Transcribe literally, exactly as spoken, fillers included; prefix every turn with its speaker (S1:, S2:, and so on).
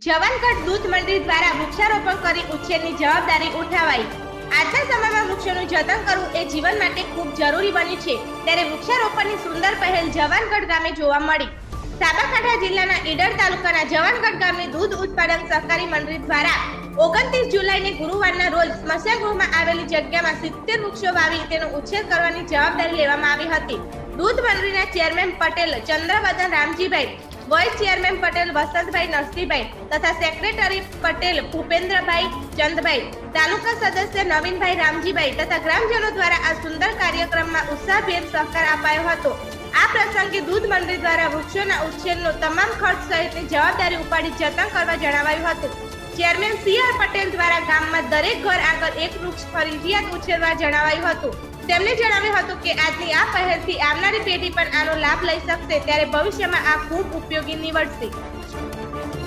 S1: જવાનગઢ દૂધ મંડળી દ્વારા વૃક્ષારોપણ કરી ઉછેરની જવાબદારી ઉઠાવાઈ। આજના સમયમાં વૃક્ષોનું જતન કરવું એ જીવન માટે ખૂબ જરૂરી બન્યું છે, ત્યારે વૃક્ષારોપણની સુંદર પહેલ જવાનગઢ ગામે જોવા મળી। સાબરકાંઠા જિલ્લાના ઈડર તાલુકાના જવાનગઢ ગામની દૂધ ઉત્પાદક સહકારી મંડળી દ્વારા ઓગણત્રીસ જુલાઈને ગુરુવારના રોજ સ્મશાન ગૃહમાં આવેલી જગ્યામાં સિત્તેર વૃક્ષો વાવી તેનો ઉછેર કરવાની જવાબદારી લેવામાં આવી હતી। દૂધ મંડળીના chairman Patel Chandravadan Ramjibhai, vice chairman Patel Vasantbhai Narsinhbhai તથા સેક્રેટરી પટેલ ભૂપેન્દ્રભાઈ ચંદભાઈ, તાલુકા સદસ્ય નવીનભાઈ રામજીભાઈ તથા ગ્રામજનો દ્વારા આ સુંદર કાર્યક્રમમાં ઉત્સાહભેર સહકાર અપાયો હતો। આ પ્રસંગે દૂધ મંડળી દ્વારા વૃક્ષોના ઉછેરનો તમામ ખર્ચ સહિતની જવાબદારી ઉપાડી જતન કરવા જણાવાયું હતું। ચેરમેન સી આર પટેલ દ્વારા ગામમાં દરેક ઘર આગળ એક વૃક્ષ ફરજિયાત ઉછેરવા જણાવાયું હતું। તેમણે જણાવ્યું હતું કે આજની આ પહેલથી આવનારી પેઢી પણ આનો લાભ લઈ શકશે, ત્યારે ભવિષ્યમાં આ ખૂબ ઉપયોગી નીવડશે।